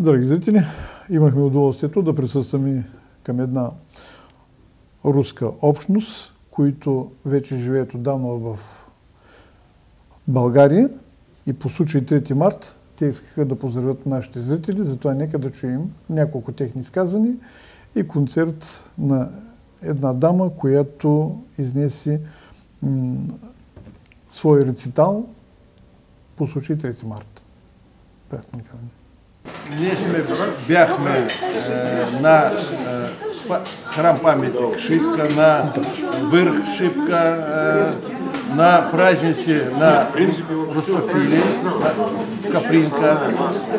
Драги зрители, имахме удоволствието да присъстваме към една руска общност, които вече живеят отдавна в България и по случай 3 март те искаха да поздравят нашите зрители, затова нека да чуем няколко техни изказвания и концерт на една дама, която изнесе свой рецитал по случай 3 март. Приятно гледане. Ние бяхме на храм паметник Шипка, на върх Шипка, на празници на Русофили, на Капринка.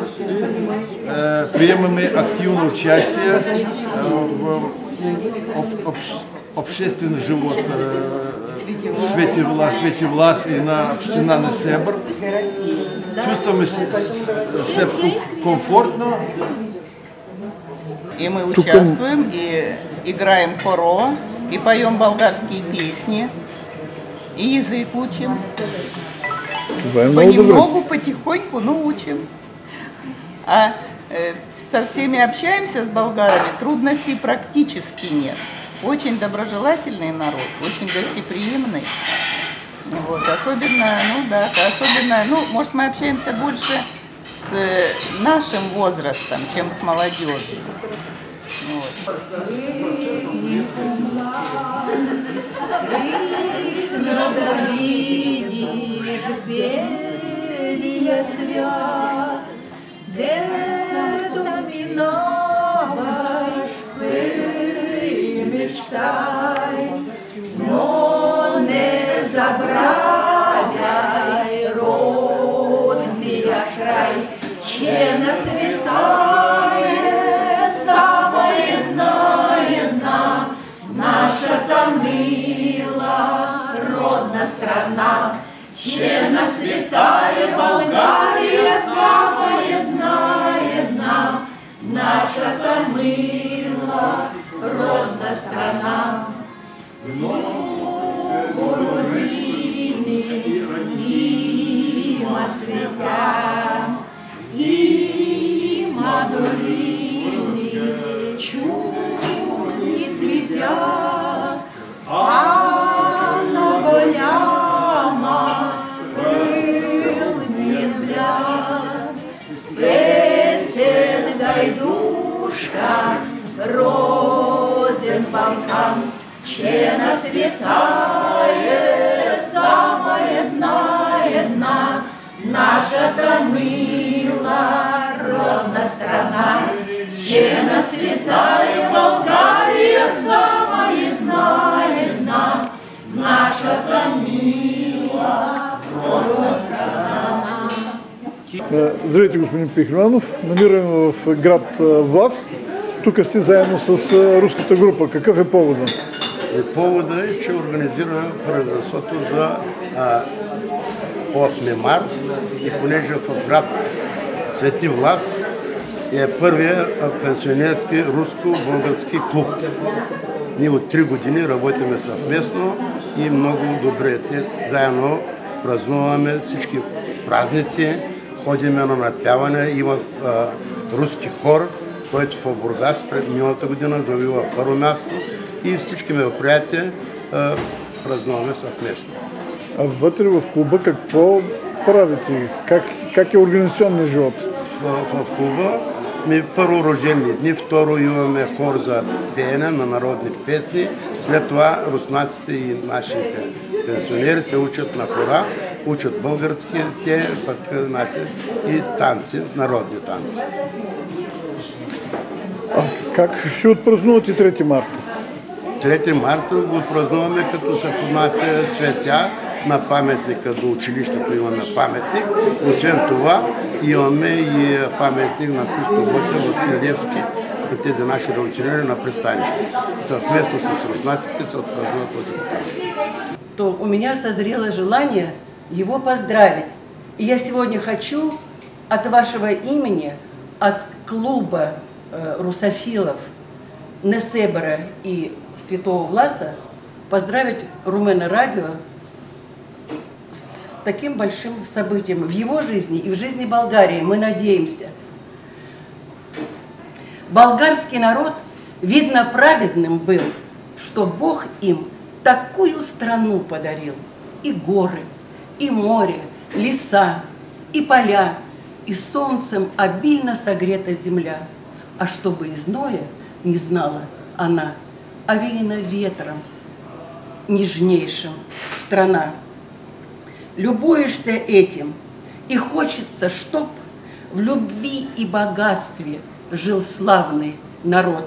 Приемаме активно участие в обществен живот Свети Влас и на община Несебър. Чувстваме се тук комфортно. И мы участвуем, и играем хоро, и поем болгарские песни, и язык учим. Понемногу, потихоньку, но учим. А со всеми общаемся с болгарами, трудностей практически нет. Очень доброжелательный народ, очень гостеприимный. Вот, особенно, может, мы общаемся больше с нашим возрастом, чем с молодежью. Вот. Но не забравяй родный край, че на святая самая одна, наша-то мила родная страна, че на святая Болгария самая одна, наша-то мила родная страна. Има светя, има долини, чудни цветя, а на голяма пълния бляд. Песен гайдушка, роден Балкан, че на святая самая одна, наша-то мила родная страна, че на святая Болгария самая одна, наша-то мила родная страна. Здравейте, господин Пехливанов. Намираме в град Влас. Тук сте заедно с руската група. Какъв е повода? Повода е, че организираме предразсото за 8 март и понеже в град Свети Влас е първия пенсионерски руско-български клуб. Ние от 3 години работиме съвместно и много добре. Те заедно празнуваме всички празници, ходиме на надпяване, има руски хор, който в Бургас пред миналата година завива първо място и всички мероприятия празнуваме съвместно. А вътре в клуба какво правите? Как е организационният живот? В клуба първо рождени дни, второ имаме хор за пеене на народни песни, след това руснаците и нашите пенсионери се учат на хора, учат български, те пък наши и танци, народни танци. Как ще отпразнувате 3 марта? 3 марта го отпразнуваме, като се поднася цветя на паметника до училището, имаме паметник. Освен това имаме и паметник на Христо Ботев, Васил Левски, на тези наши революционери на пристанище. Съвместно с руснаците се отпразнува този паметник. То у меня созрело желание его поздравить. И я сегодня хочу от вашего имени, от клуба русофилов Несебъра и Святого Власа поздравить Румен Радио с таким большим событием в его жизни и в жизни Болгарии. Мы надеемся, Болгарский народ, видно, праведным был, что Бог им такую страну подарил. И горы, и море, леса, и поля, и солнцем обильно согрета земля. А чтобы и зноя не знала она, овеяна ветром нежнейшим страна. Любуешься этим, и хочется, чтоб в любви и богатстве жил славный народ.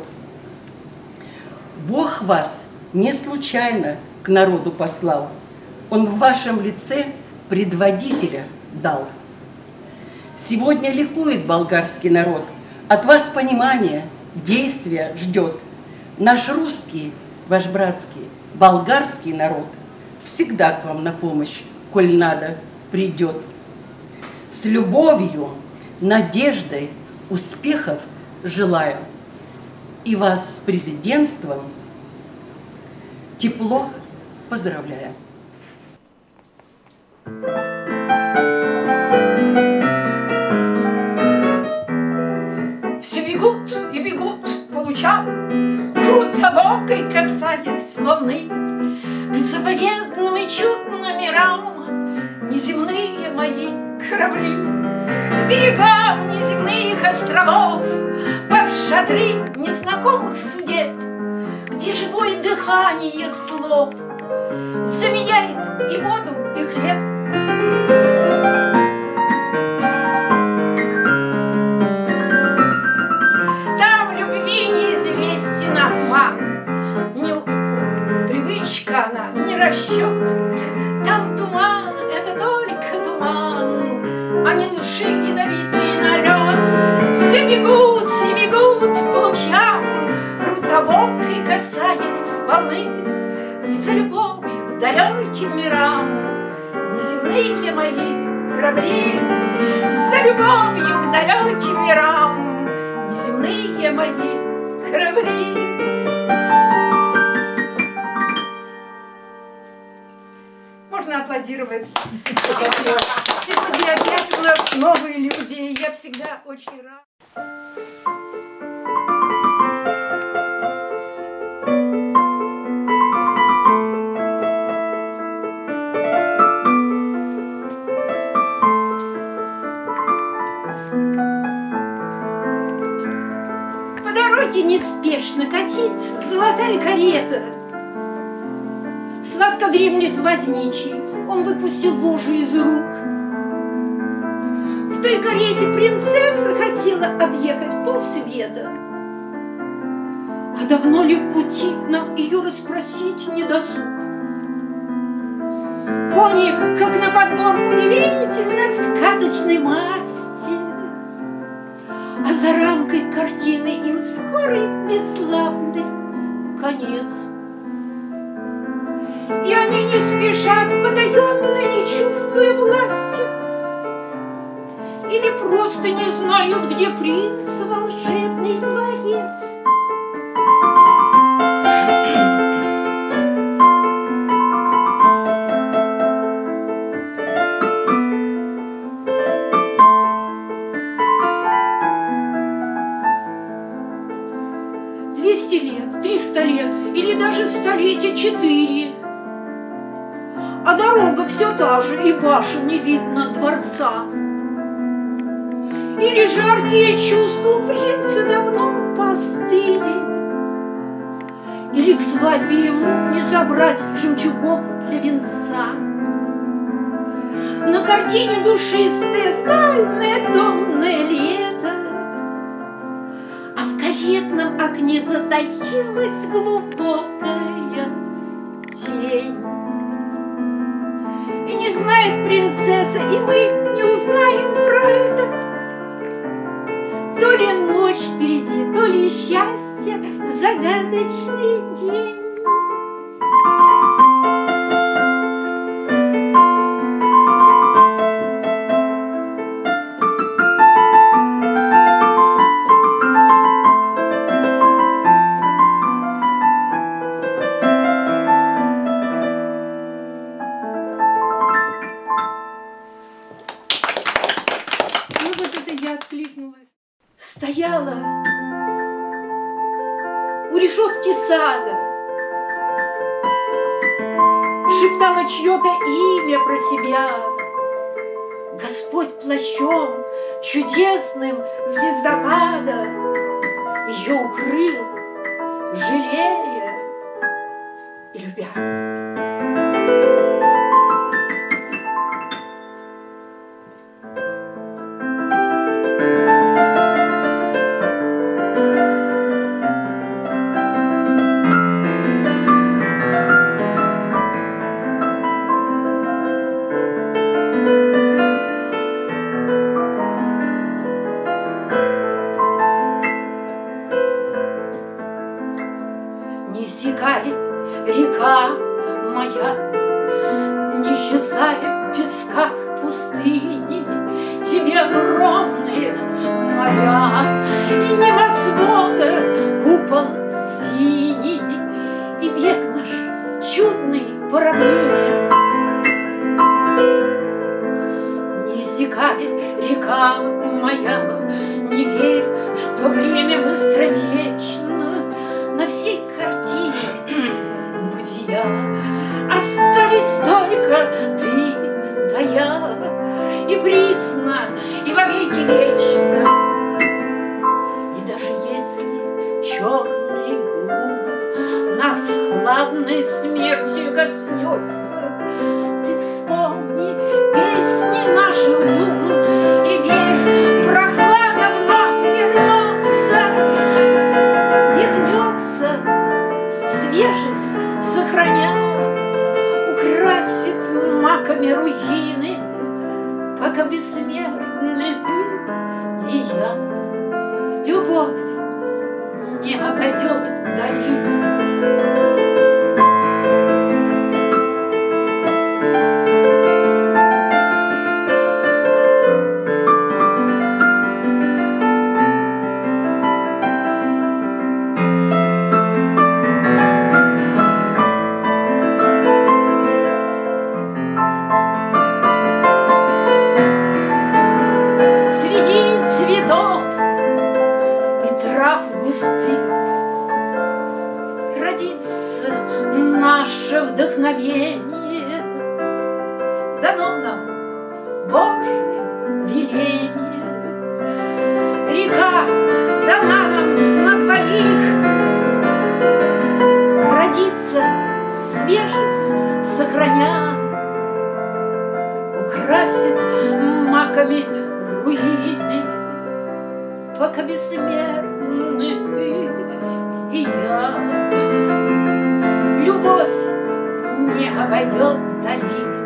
Бог вас не случайно к народу послал. Он в вашем лице предводителя дал. Сегодня ликует болгарский народ. От вас понимания, действия ждет. Наш русский, ваш братский, болгарский народ всегда к вам на помощь, коль надо, придет. С любовью, надеждой, успехов желаю. И вас с президентством тепло поздравляю. Все бегут и бегут по лучам, крутобокой касаясь волны, к заповедным и чудным мирам неземные мои корабли, к берегам неземных островов, под шатры незнакомых судеб, где живое дыхание слов заменяет и воду, и хлеб. Там любви неизвестен обман, не привычка она, не расчет. Там туман, это только туман, а не души ядовитый налет. Все бегут и бегут по лучам, крутобокой касаясь волны, за любовью к далеким мирам неземные мои корабли, за любовью к далеким мирам неземные мои корабли. Можно аплодировать. Сегодня опять у нас новые люди, я всегда очень рада. По дороге неспешно катит золотая карета. Сладко дремлет возничий, он выпустил вожжи из рук. В той карете принцесса хотела объехать полсвета. А давно ли в пути нам ее расспросить не досуг? Кони, как на подбор, удивительно сказочной масти, а за рамкой картины им скорый бесславный конец. И они не спешат, потаенно, не чувствуя власти, или просто не знают, где принц волшебный дворец. Лет, 300 лет или даже столетия 4. А дорога все та же, и башен не видно дворца. Или жаркие чувства у принца давно постыли, или к свадьбе ему не собрать жемчугов для венца. На картине душистое, знойное, томное лето, а в каретном окне затаилась глубокая тень. И не знает принцесса, и мы не узнаем про это. То ли ночь впереди, то ли счастье, загадочный день. Стояла лавки сада. Шептала чье-то имя про себя. Господь плащом чудесным звездопада ее укрыл, жалея и любя. Не иссякает река моя, не исчезая в песках пустыни, тебе огромные моря и небосвода купол синий, и век наш чудный по равнине. Не иссякает река моя, не верь, что время быстротечно. На всей картине бытия остались только ты да я, и присно, и вовеки вечно. И даже если черный глум нас хладной смертью коснется, ты вспомни песни наших дум и верь, прохлада вновь вернется, свежесть сохраня, украсит маками руины, пока бессмертны ты и я. Любовь не обойдет долину. Родится наше вдохновение, дано нам Божие веление. Река дана нам на двоих, родится свежесть сохраня, украсит маками руины, пока бессмертны ты и я. Любовь не обойдет долины.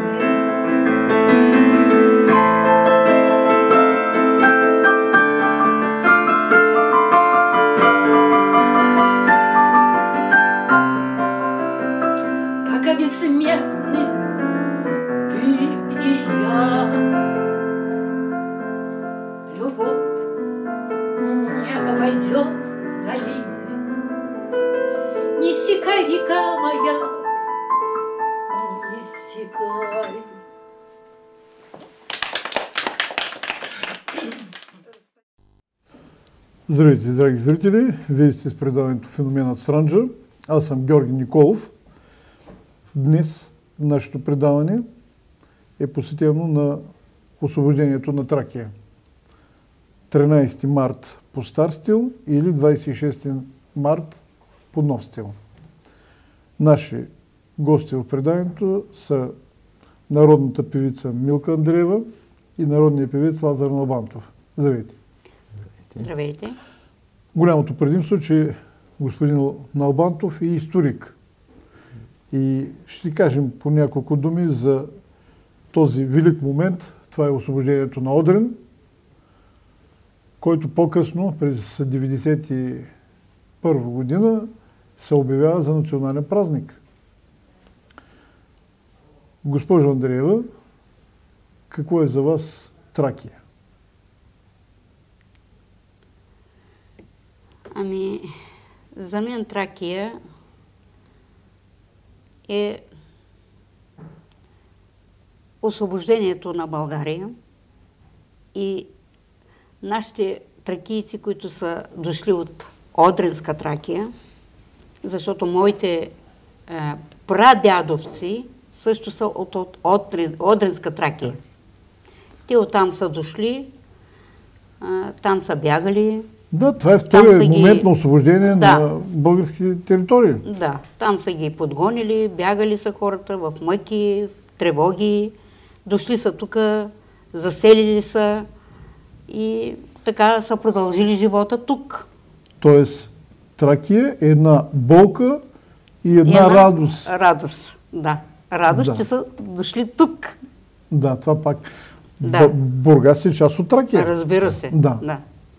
Пока бессмертны ты и я. Любовь не обойдет долины. Не иссякай, река моя, не иссякай. Здравейте, драги зрители! Вие сте с предаването Феноменът Странджа. Аз съм Георги Николов. Днес нашето предаване е посветено на освобождението на Тракия. 13 март по стар стил или 26 март по нов стил. Наши гости в предаването са народната певица Милка Андреева и народният певец Лазар Налбантов. Здравейте! Здравейте! Голямото предимство, че господин Налбантов е историк. И ще кажем по няколко думи за този велик момент. Това е освобождението на Одрин, който по-късно, през 1991 година, се обявява за национален празник. Госпожо Андреева, какво е за вас Тракия? Ами, за мен Тракия е освобождението на България и нашите тракийци, които са дошли от Одринска Тракия, защото моите прадядовци също са от Одринска Тракия. Те оттам са дошли, там са бягали. Да, това е вторият момент на освобождение на българските територии. Да, там са ги подгонили, бягали са хората в мъки, в тревоги, дошли са тук, заселили са и така са продължили живота тук. Тоест, Тракия е една болка и една радост. Радост, да. Радост, че са дошли тук. Да, това пак. Да. Бургас е част от Тракия. Разбира се. Да.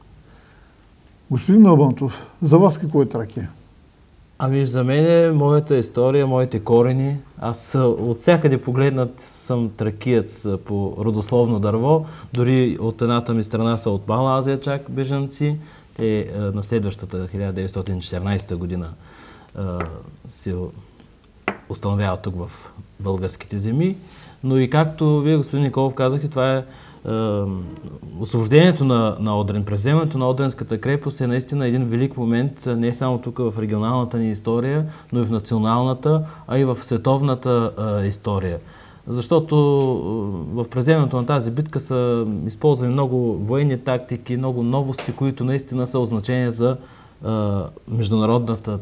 Господин Налбантов, за вас какво е Тракия? Ами за мен е моята история, моите корени. Аз от всякъде погледнат съм тракиец по родословно дърво. Дори от едната ми страна са от Мала Азия чак бежанци. Те на следващата 1914 година се установяват тук в българските земи. Но и както вие, господин Николов, казахте, това е освобождението на Одрин, превземането на Одринската крепост е наистина един велик момент, не само тук в регионалната ни история, но и в националната, а и в световната история. Защото в превземането на тази битка са използвани много военни тактики, много новости, които наистина са от значение за международната,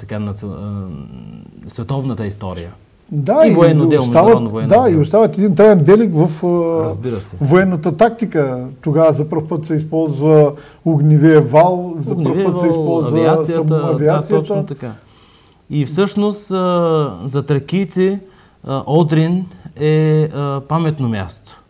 световната история. Да, и военно дело, международно военно дело. Да, и остават един траен белег в военната тактика. Тогава за първ път се използва огневия вал, за първ път се използва авиацията. Да, точно така. И всъщност за тракийци Одрин е паметно място.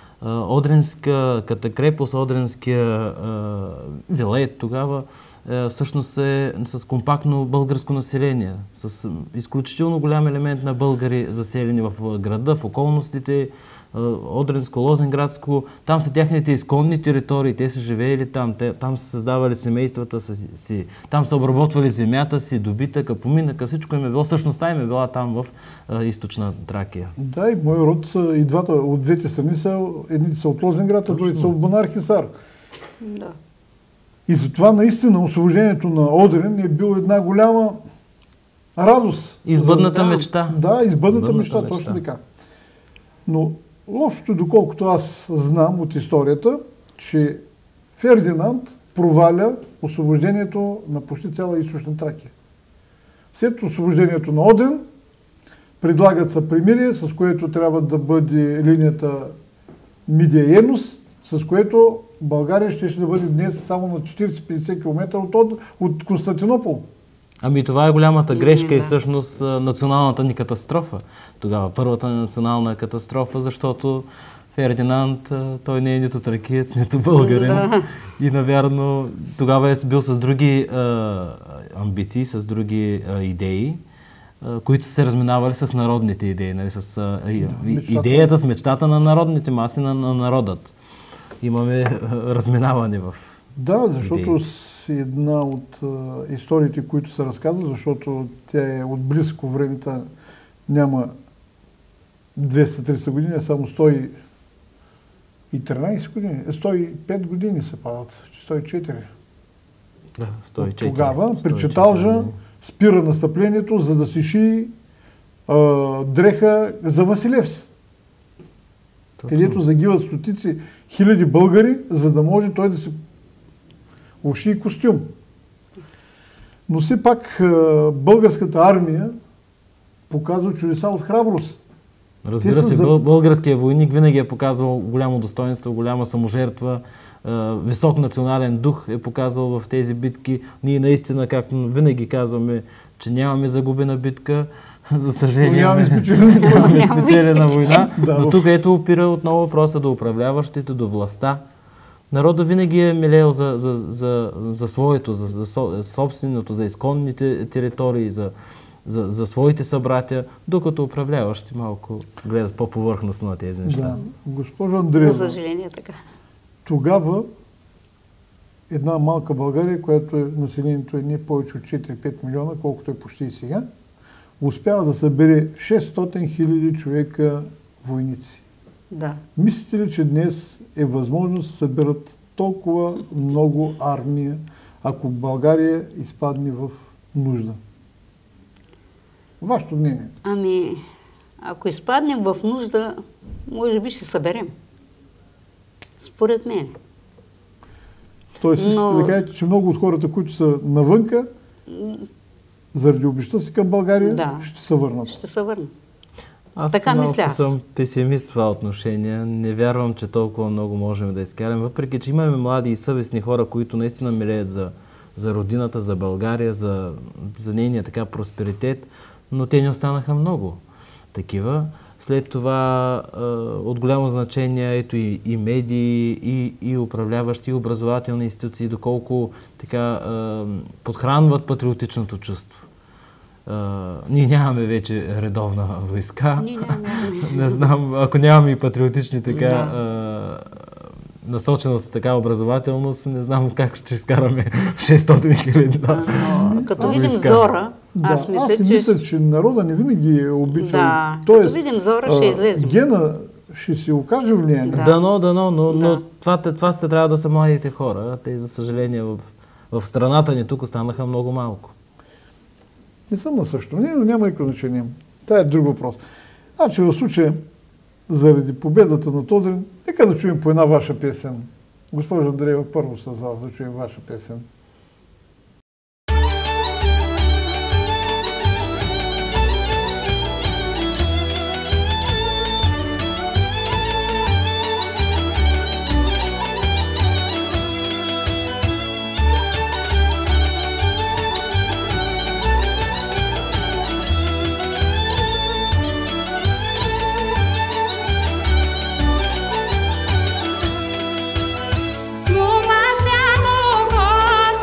Одринската крепост, Одринския вилет тогава всъщност е с компактно българско население, с изключително голям елемент на българи заселени в града, в околностите, Одринско, Лозенградско. Там са тяхните изконни територии, те са живеели там, там са създавали семействата си, там са обработвали земята си, добитъка, поминъка, всичко им е било, същността им е била там в източна Тракия. Да, и мой род и от двете страни са, едните са от Лозенград, а другите са от Бонар-Хисар. Да. И затова наистина освобождението на Одрин е бил една голяма радост. Избъдната мечта. Да, избъдната мечта, точно така. Но лошото, доколкото аз знам от историята, че Фердинанд проваля освобождението на почти цяла източна Тракия. След освобождението на Одрин предлагат се примирие, с което трябва да бъде линията Мидия-Енос, с което България ще да бъде днес само на 40-50 км от Константинопол. Ами това е голямата грешка и всъщност националната ни катастрофа. Тогава първата национална катастрофа, защото Фердинанд, той не е нито тракиец, нито българин. И навярно тогава е бил с други амбиции, с други идеи, които се разминавали с народните идеи, нали, с идеята, с мечтата на народните маси, на народът. Имаме разминаване в Да, защото с една от историите, които се разказват, защото тя е от близко времето, няма 200-300 години, а само 113 години. 105 години се падат, 104. Да, 104. Тогава при Чаталджа спира настъплението, за да си ши дреха за Василевс. Където загиват стотици хиляди българи, за да може той да се уши костюм. Но все пак българската армия показва чудеса от храброст. Разбира се, българският войник винаги е показвал голямо достоинство, голяма саможертва, висок национален дух е показвал в тези битки. Ние наистина, както винаги казваме, че нямаме загубена битка, за съжаление нямаме спечелена война, но тук ето опира отново въпроса до управляващите, до властта. Народът винаги е милеел за своето, за собственото, за изконните територии, за своите събратя, докато управляващи малко гледат по-повърхностно на тези неща. Да. Госпожо Андреева, за съжаление така. Тогава една малка България, която населението е не повече от 4-5 милиона, колкото е почти и сега, успява да събере 600 хиляди човека войници. Да. Мислите ли, че днес е възможно да се съберат толкова много армия, ако България изпадне в нужда? Вашето мнение? Ами, ако изпаднем в нужда, може би ще съберем. Според мен. Тоест искате да кажете, че много от хората, които са навънка, заради обичта си към България, ще се върнат. Ще се върнат. Аз така малко съм песимист в това отношение. Не вярвам, че толкова много можем да изкараме. Въпреки, че имаме млади и съвестни хора, които наистина милеят за родината, за България, за нейния така просперитет, но те не останаха много такива. След това от голямо значение ето и медии, и управляващи, и образователни институции, доколко така подхранват патриотичното чувство. Ние нямаме вече редовна войска. Не знам, ако нямаме и патриотични така насоченост, така образователност, не знам как ще изкараме 600 хиляди. Като видим Зора, аз мисля, че народа не винаги е обичал. Да, като видим Зора, ще излезем. Гена ще си окаже влияние. Дано, но това трябва да са младите хора. Те, за съжаление, в страната ни тук останаха много малко. Не съм на същото мнение, но няма никакво значение. Това е друг въпрос. Значи в случая, заради победата на Тодрин, нека да чуем по една ваша песен. Госпожо Андреева, първо с вас да чуем ваша песен. Rumah siang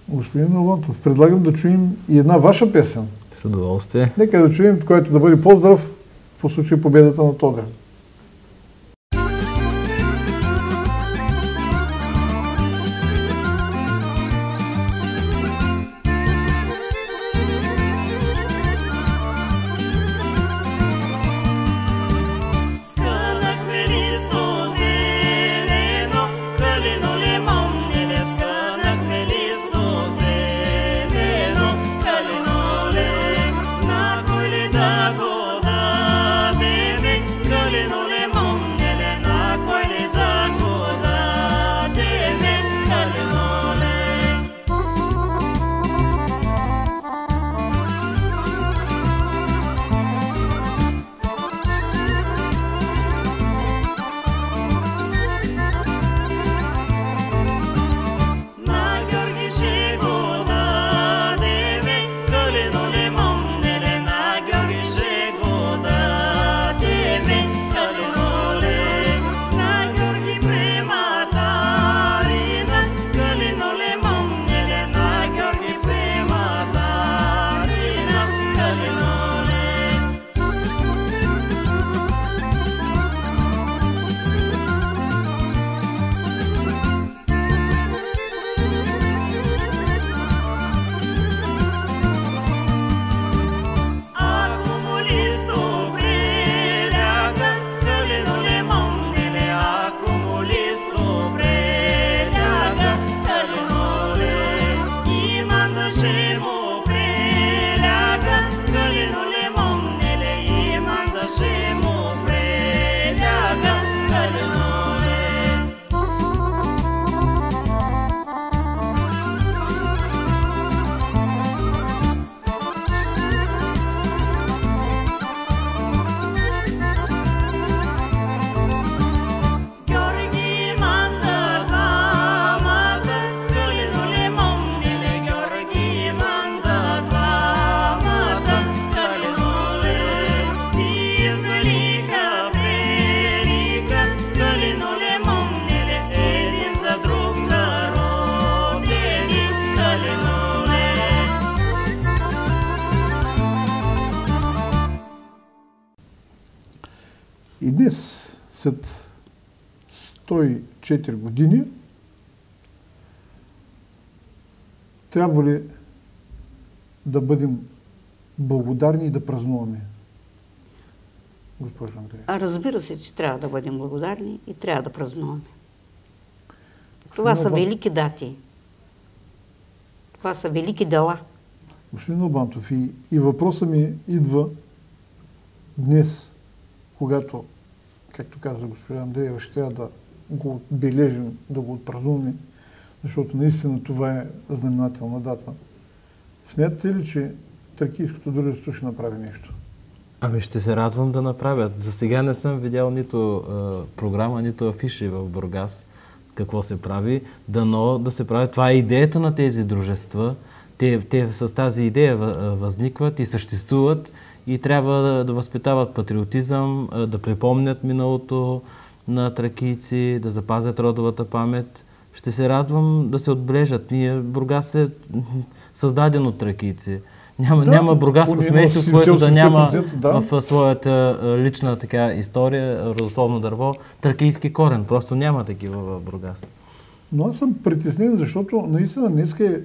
Господин Налантов, предлагам да чуем и една ваша песен. С удоволствие. Нека да чуем, който да бъде поздрав по случай победата на Тодрин. И днес, след 104 години, трябва ли да бъдем благодарни и да празнуваме? Госпожо Андрея. Разбира се, че трябва да бъдем благодарни и трябва да празнуваме. Това са велики дати. Това са велики дела. Господин Албантов, и въпросът ми идва днес, когато, както каза госпожа Андреева, ще трябва да го отбележим, да го отпразнуваме, защото наистина това е знаменателна дата. Смятате ли, че Тракийското дружество ще направи нещо? Ами ще се радвам да направят. За сега не съм видял нито програма, нито афиши в Бургас какво се прави. Дано да се прави. Това е идеята на тези дружества. Те с тази идея възникват и съществуват и трябва да възпитават патриотизъм, да припомнят миналото на тракийци, да запазят родовата памет. Ще се радвам да се отбележат. Бургас е създаден от тракийци. Няма бургаско семейство, което да няма в своята лична история, родословно дърво, тракийски корен. Просто няма такива в Бургас. Но аз съм притеснен, защото наистина днес е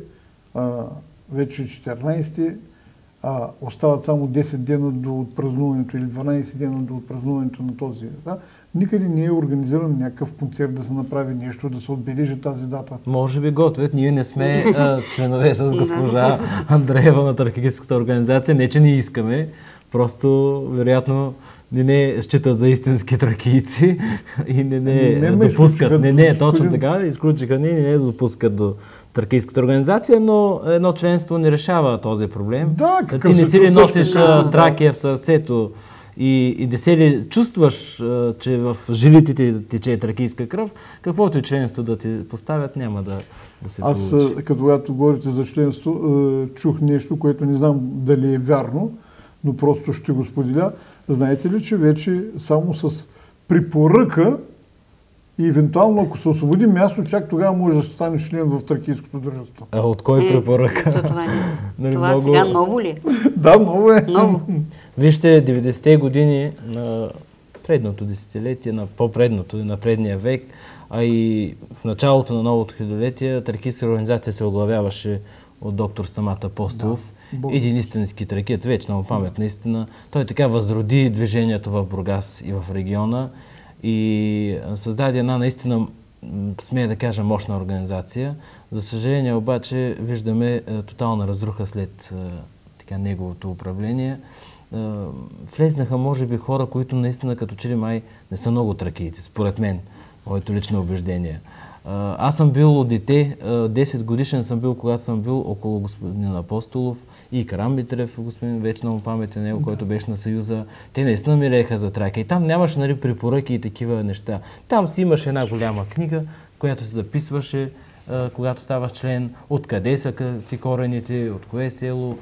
вече 14-ти, остават само 10 дена до отпразнуването или 12 дена до отпразнуването на този. Да? Никъде не е организиран някакъв концерт да се направи нещо, да се отбележи тази дата. Може би готвят. Ние не сме членове с госпожа Андреева на Тракийската организация. Не, че не искаме. Просто, вероятно, не считат за истински тракийци и не допускат. Не, точно така. Изключиха не допускат до Тракийската организация, но едно членство не решава този проблем. Да, ти не си ли носиш Тракия в сърцето и не се ли чувстваш, че в жилите ти тече тракийска кръв, каквото и членство да ти поставят, няма да се получи. Аз, когато говорите за членство, чух нещо, което не знам дали е вярно, но просто ще го споделя. Знаете ли, че вече само с препоръка и евентуално, ако се освободи място, чак тогава може да стане член в тракийското дружество. А от кой препоръка? Това сега ново ли? Да, ново е. Ново. Вижте, 90-те години на предното десетилетие, на по-предното и на предния век, а и в началото на новото хилядолетие, тракийска организация се оглавяваше от доктор Стамат Апостолов. Един истински тракиец, вечна му памет наистина. Той така възроди движението в Бургас и в региона и създаде една наистина, смея да кажа, мощна организация. За съжаление обаче виждаме тотална разруха след неговото управление. Влезнаха, може би, хора, които наистина като че ли май не са много тракийци, според мен, моето лично убеждение. Аз съм бил от дете, 10 годишен съм бил, когато съм бил около господин Апостолов и Карам Митрев, господин, вечна му памет е него, който беше на Съюза. Те наистина милееха за Тракия. И там нямаше препоръки и такива неща. Там си имаше една голяма книга, която се записваше, когато ставаш член, откъде са ти корените, от кое село.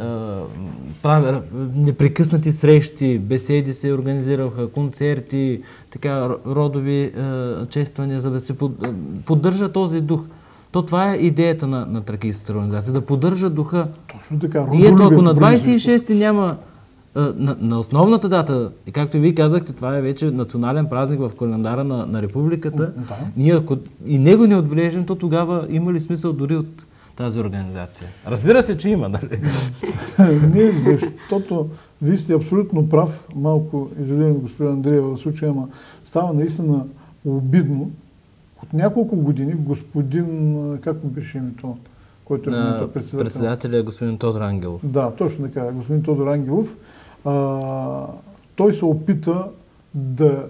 Непрекъснати срещи, беседи се организираха, концерти, така родови чествания, за да се поддържа този дух. Това е идеята на тракийската организация, да поддържа духа. Точно така. И ето, ако на 26-ти няма на основната дата, и както и вие казахте, това е вече национален празник в календара на републиката, ние ако и него не отбележим, то тогава има ли смисъл дори от тази организация? Разбира се, че има, нали? Не, защото вие сте абсолютно прав, малко изведем господин Андреева в случая, ама става наистина обидно. От няколко години господин, как му беше името, който е председател? Председателя господин Тодор Ангелов. Да, точно така, господин Тодор Ангелов. Той се опита да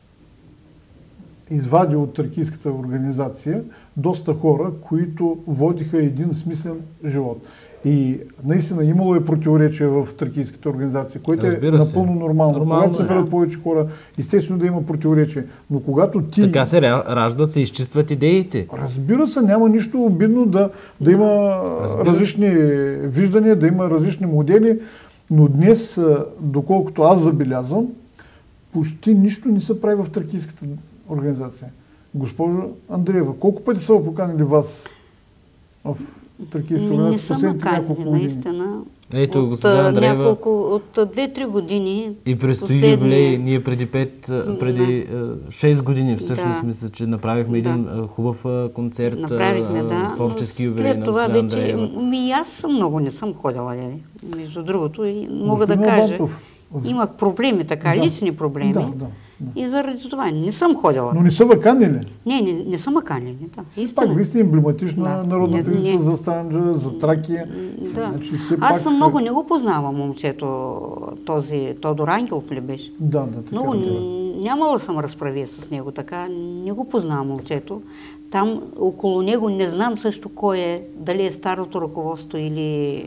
извади от тракийската организация доста хора, които водиха един смислен живот. И наистина имало е противоречие в тракийската организация, което е напълно нормално. Когато се съберат повече хора, естествено да има противоречие. Но когато ти... Така се раждат, се изчистват идеите. Разбира се, няма нищо обидно да има различни виждания, да има различни модели, но днес, доколкото аз забелязвам, почти нищо не се прави в тракийската организация. Госпожо Андреева, колко пъти са поканили вас в тракийската организация в последните няколко години? Наистина. Ето, госпожа Андреева, от 2-3 години. И предстои юбилей. Ние преди 6 години всъщност мисля, че направихме един хубав концерт, творчески юбилей на госпожа Андреева. Аз много не съм ходила, между другото, и мога да кажа. Имах проблеми, лични проблеми. И заради това не съм ходила. Но не са канили? Не са ме канили. Все пак вие сте емблематична народна певица за Странджа, за Тракия. Значи, аз съм много не го познавам момчето, този Тодор Ангелов ли беше? Да, така. Нямала съм разправия с него, така не го познавам момчето. Там около него не знам също кой е, дали е старото ръководство или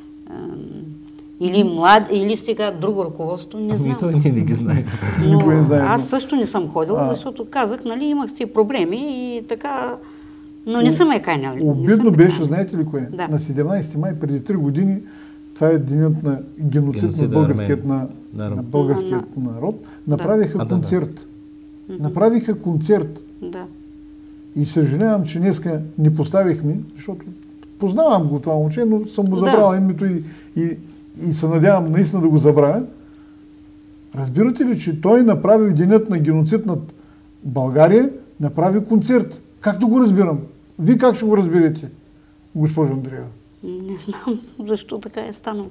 млад, или сега друго ръководство, не знам. Той ние не ги знаем. Аз също не съм ходила, защото казах, имах си проблеми и така, но не съм каняли. Обидно беше, знаете ли кое? На 17 май, преди 3 години, това е денят на геноцид на българският народ, направиха концерт. Направиха концерт. И съжалявам, че днеска не поставихме, защото познавам го това момче, но съм го забрал името и се надявам наистина да го забравя. Разбирате ли, че той направи денят на геноцид над България, направи концерт? Как да го разбирам? Вие как ще го разберете, госпожо Андреева? Не знам защо така е станало.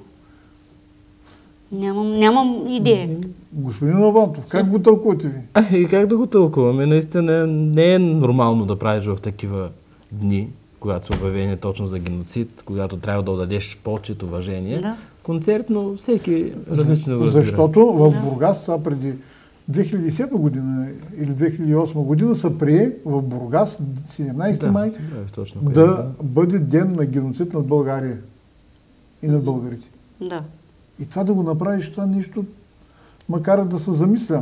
Нямам идея. Господин Албантов, как го тълкувате ви? И как да го тълкуваме? Наистина не е нормално да правиш в такива дни, когато са обявени точно за геноцид, когато трябва да отдадеш почет, уважение. Концерт, но всеки различно го разбира. Защото в Бургас, това преди 2007 година или 2008 година се прие в Бургас 17 май да бъде ден на геноцид над България и над българите. И това да го направиш, това нещо макар да се замисля.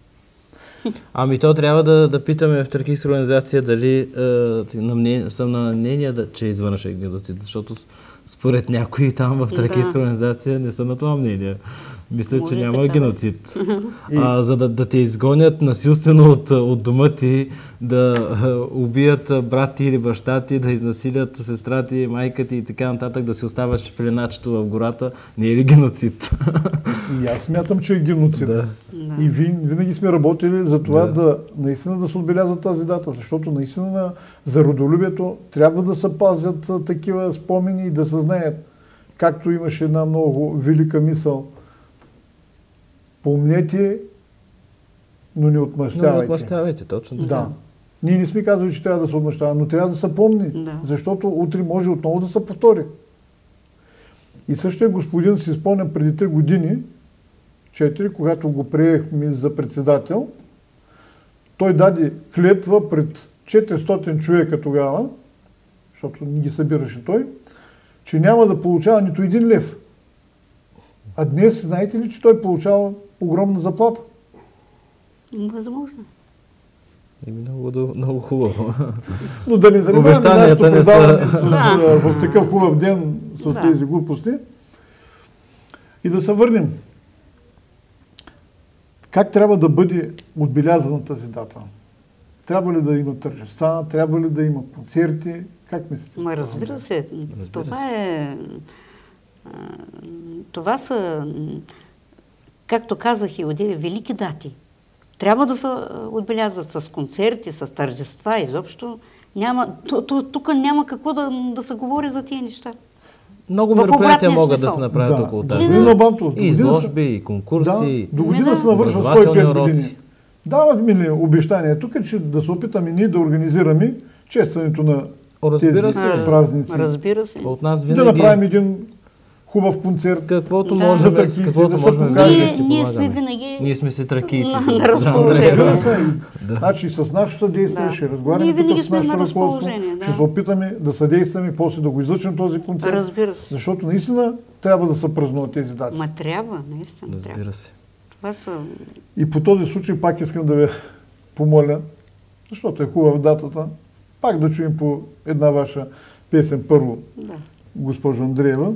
То трябва да питаме в тракийска организация дали съм на мнение, че е извършен геноцид, защото според някои там в тракийска организация не са на това мнение. Мисля, че Може няма така, геноцид. За да те изгонят насилствено от дома ти, да убият брат ти или баща ти, да изнасилят сестра ти, майка ти и така нататък, да си оставаш пеленачето в гората, не е ли геноцид? И аз смятам, че е геноцид. Да. И винаги сме работили за това наистина да се отбеляза тази дата, защото наистина за родолюбието трябва да се пазят такива спомени и да се знаят. Както имаше една много велика мисъл: помнете, но не отмъщавайте. Не отмъщавайте, точно. Да. Ние не сме казали, че трябва да се отмъщава, но трябва да се помни, защото утре може отново да се повтори. И същия господин си спомня преди 3 години, 4, когато го приехме за председател, той даде клетва пред 400 човека тогава, защото не ги събираше той, че няма да получава нито 1 лев. А днес, знаете ли, че той получава огромна заплата? Възможно. Много хубаво. Но да не занимаваме нашето предаване в такъв хубав ден с тези глупости. И да се върнем. Как трябва да бъде отбелязана тази дата? Трябва ли да има тържества? Трябва ли да има концерти? Как мислите? Разбира се. Това са, както казах и одеве, велики дати. Трябва да се отбелязват с концерти, с тържества, изобщо. Тук няма какво да се говори за тия неща. Много мероприятия могат да се направят около тази. И изложби, и конкурси, до година се навършва 105 години. Дават ми ли обещание тук, че да се опитаме ние да организираме честването на тези празници? Разбира се. От нас винаги... Да направим един хубав концерт. Каквото можем да покажем, ще помагаме. Ние сме си тракийци. Значи с нашето действие ще разговаряме тук с нашето ръководство, ще се опитаме да съдействаме, после да го излъчим този концерт. Разбира се. Защото наистина трябва да се празнуват тези дати. Трябва, наистина. Разбира се. И по този случай пак искам да ви помоля, защото е хубава датата, пак да чуем по една ваша песен първо, госпожо Андреева.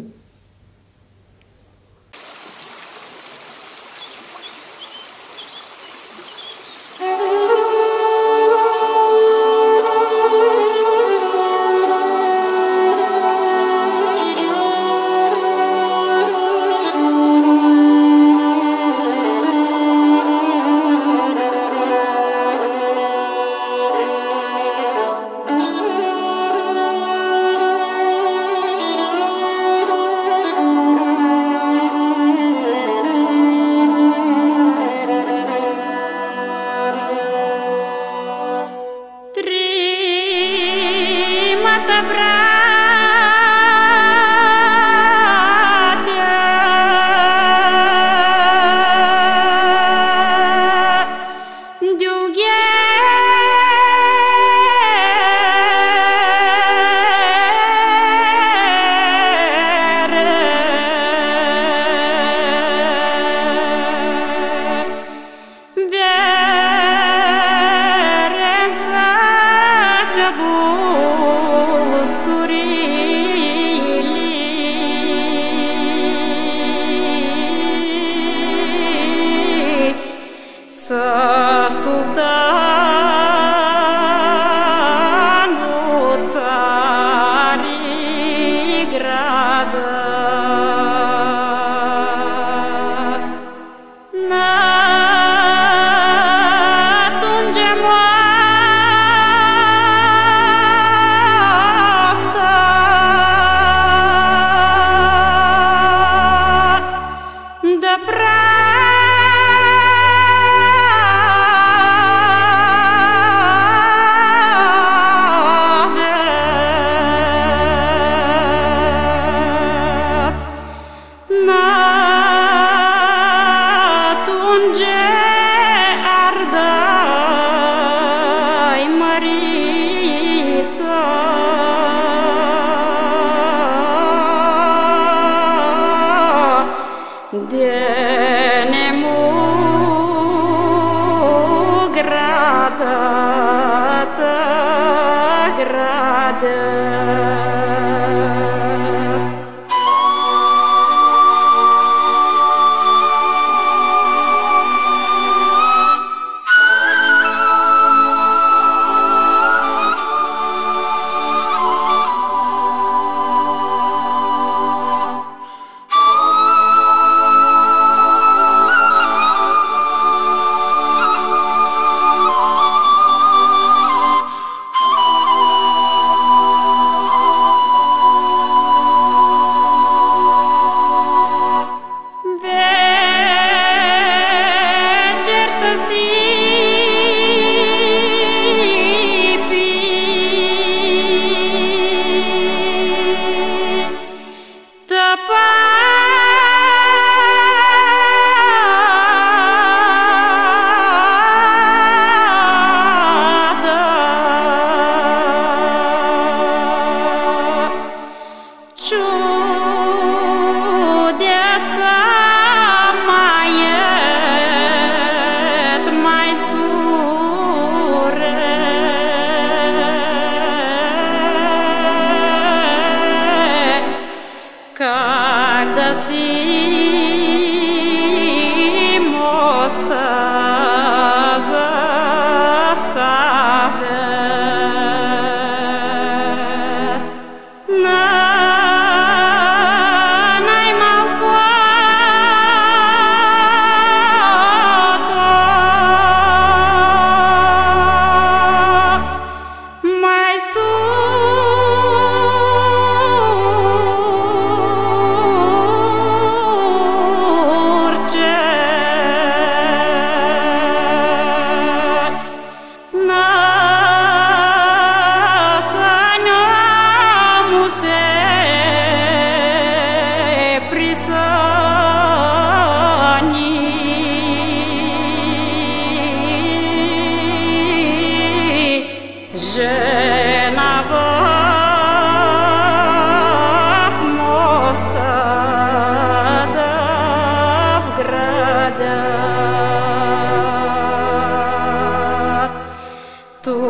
Gustul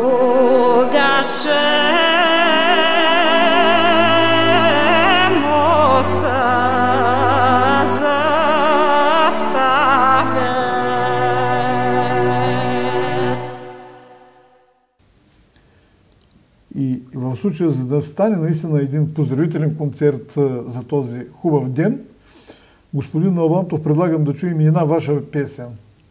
И в случая, за да стане наистина един поздравителен концерт за този хубав ден, господин Налбантов, предлагам да чуем и една ваша песен.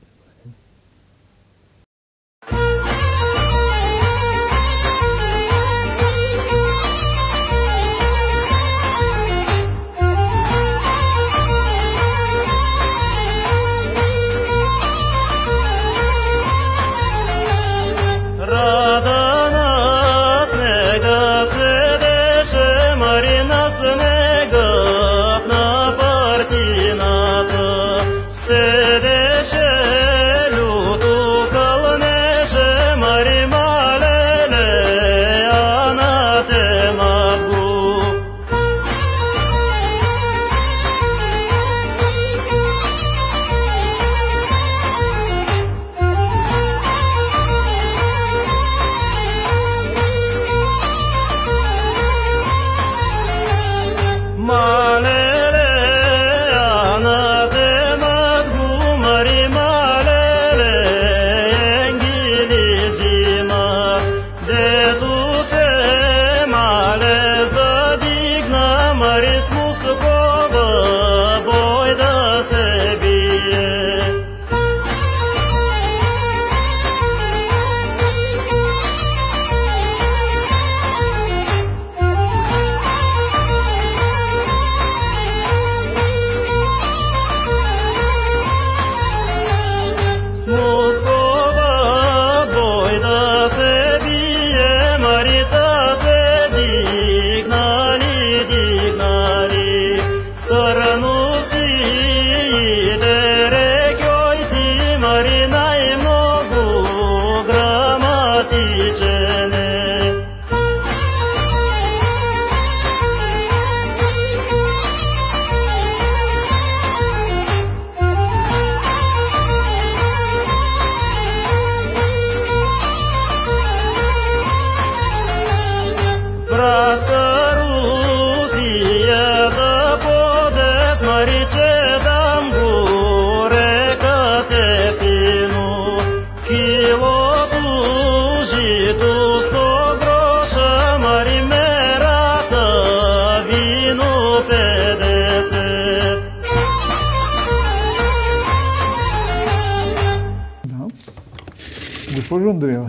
Госпожо Андреева,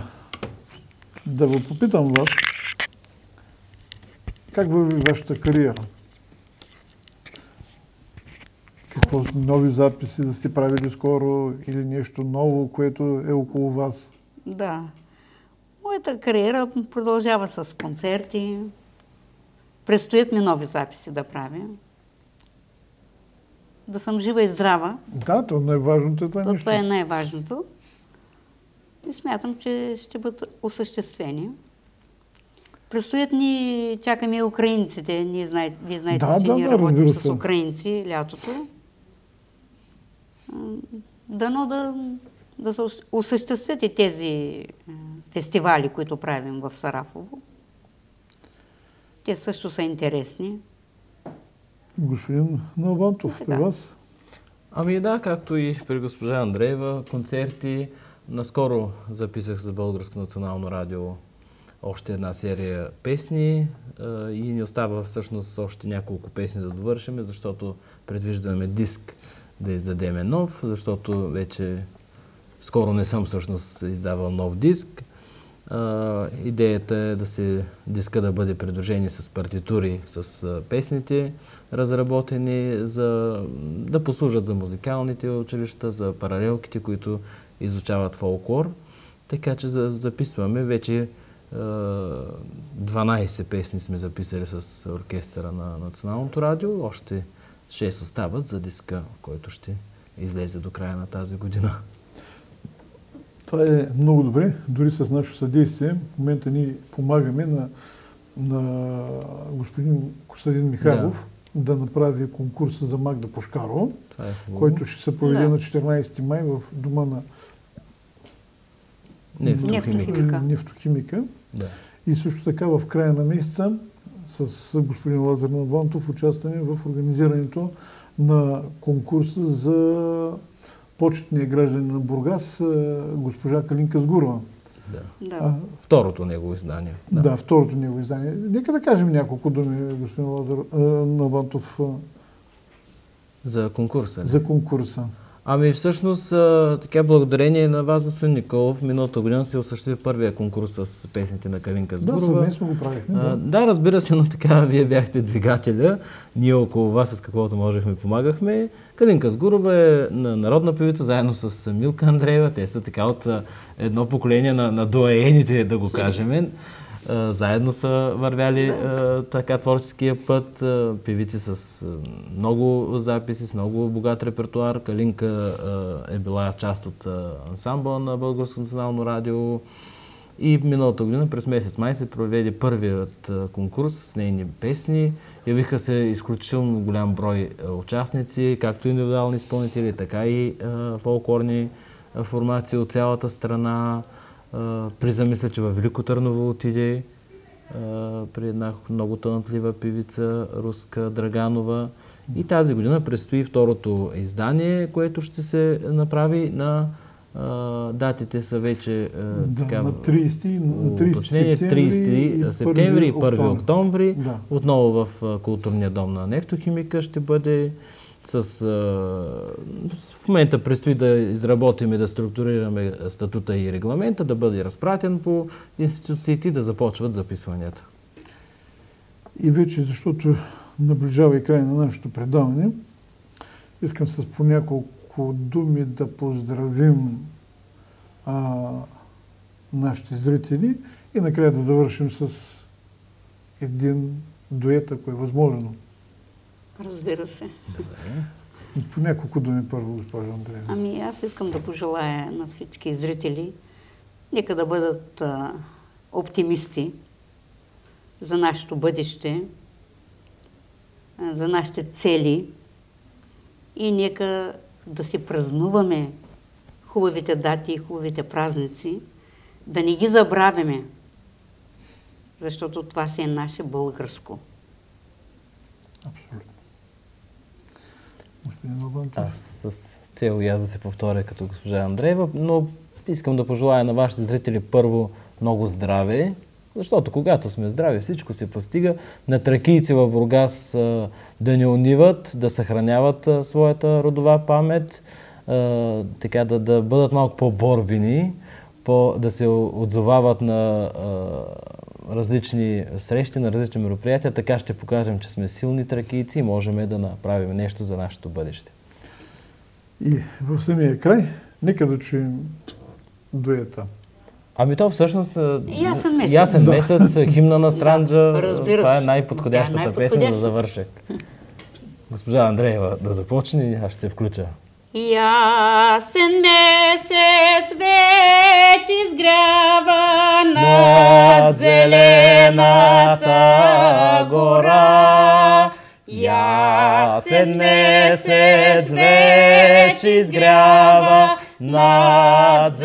да ви попитам вас, как върви вашата кариера? Какво нови записи да сте правили скоро или нещо ново, което е около вас? Да. Моята кариера продължава с концерти. Предстоят ми нови записи да правя. Да съм жива и здрава. Да, то най-важното е това нещо. Това е най-важното. И смятам, че ще бъдат осъществени. Предстоят ни, чакаме и украинците. Вие знаете, че ние работим с украинци лятото. Дано да се осъществят и тези фестивали, които правим в Сарафово. Те също са интересни. Господин Налбантов, при вас? Ами да, както и при госпожа Андреева, концерти. Наскоро записах за Българско национално радио още една серия песни и ни остава всъщност още няколко песни да довършим, защото предвиждаме диск да издадеме нов, защото вече скоро не съм всъщност издавал нов диск. Идеята е диска да бъде придружени с партитури, с песните, разработени, да послужат за музикалните училища, за паралелките, които изучават фолклор. Така че записваме вече 12 песни сме записали с оркестъра на Националното радио. Още 6 остават за диска, който ще излезе до края на тази година. Това е много добре. Дори с нашето съдействие. В момента ние помагаме на господин Костадин Михайлов да направи конкурса за Магда Пушкарова, който ще се проведе на 14 май в дома на нефтохимика. Да. И също така в края на месеца с господин Лазар Налбантов участваме в организирането на конкурса за почетния гражданин на Бургас, госпожа Калинка Сгурова. Да. Второто негово издание. Да, второто негово издание. Нека да кажем няколко думи, господин Лазар Налбантов. За конкурса. За конкурса. Ами всъщност, така благодарение на вас, господин Николов, миналата година се осъществи първия конкурс с песните на Калинка Сгурова. Да, съвместно го правихме. Да, разбира се, но така вие бяхте двигателя. Ние около вас с каквото можехме помагахме. Калинка Сгурова е народна певица, заедно с Милка Андреева. Те са така от едно поколение на доаените, да го кажем. Заедно са вървяли така творческия път, певици с много записи, с много богат репертуар. Калинка е била част от ансамбъла на Българското национално радио и миналата година през месец май се проведе първият конкурс с нейни песни. Явиха се изключително голям брой участници, както индивидуални изпълнители, така и фолклорни формации от цялата страна. Приза мисля, че във Велико Търново отиде при една много талантлива певица, руска, Драганова. И тази година предстои второто издание, което ще се направи на датите са вече така, на 30 септември и 1 октомври. Да. Отново в културния дом на Нефтохимика ще бъде в момента предстои да изработим и да структурираме статута и регламента, да бъде разпратен по институциите и да започват записванията. И вече, защото наближава и край на нашето предаване, искам с по няколко думи да поздравим нашите зрители и накрая да завършим с един дует, ако е възможно. Разбира се. По няколко думи първо, госпожа Андреева. Ами аз искам да пожелая на всички зрители, нека да бъдат оптимисти за нашето бъдеще, за нашите цели и нека да си празнуваме хубавите дати и хубавите празници, да не ги забравяме, защото това си е наше българско. Абсолютно. Господин Налбантов. Аз с цел и аз да се повторя като госпожа Андреева, но искам да пожелая на вашите зрители първо много здраве, защото когато сме здрави, всичко се постига. На тракийци в Бургас да не униват, да съхраняват своята родова памет, така да бъдат малко по-борбени, да се отзовават на различни срещи, на различни мероприятия. Така ще покажем, че сме силни тракийци и можем да направим нещо за нашето бъдеще. И в самия край, нека да чуем дуета. Ами то всъщност Ясен месец, химна на Странджа, това е се. най-подходящата песен за завършек. Госпожа Андреева да започне и аз ще се включа. Ясен месец вече изгрява над зелената гора. Ясен месец вече изгрява над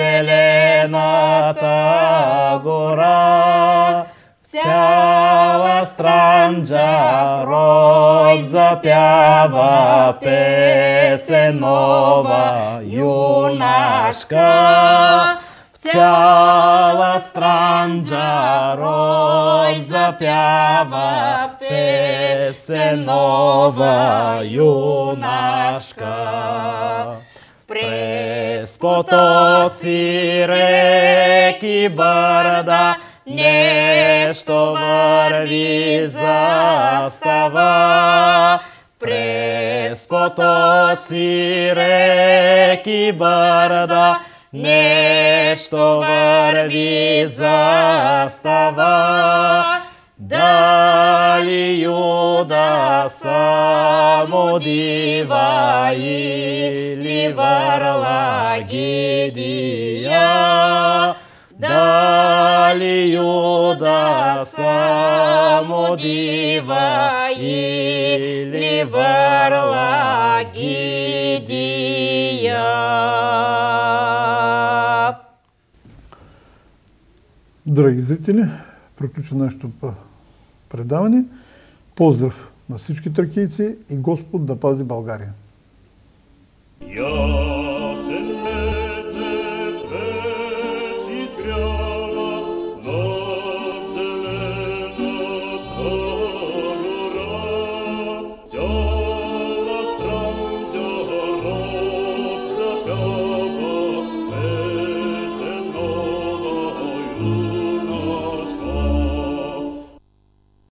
зелената гора. Цяла Странджа рой запява песен нова юнашка. В цяла Странджа рой запява песен нова юнашка. През потоци, реки, бърда нещо върви застава. През потоци, реки, бърда нещо върви застава. Дали Юда само дива или върла Гидия? Дали Юда само дива или върла Гидия? драги зрители, приключва нашето предаване. Поздрав на всички тракийци и Господ да пази България!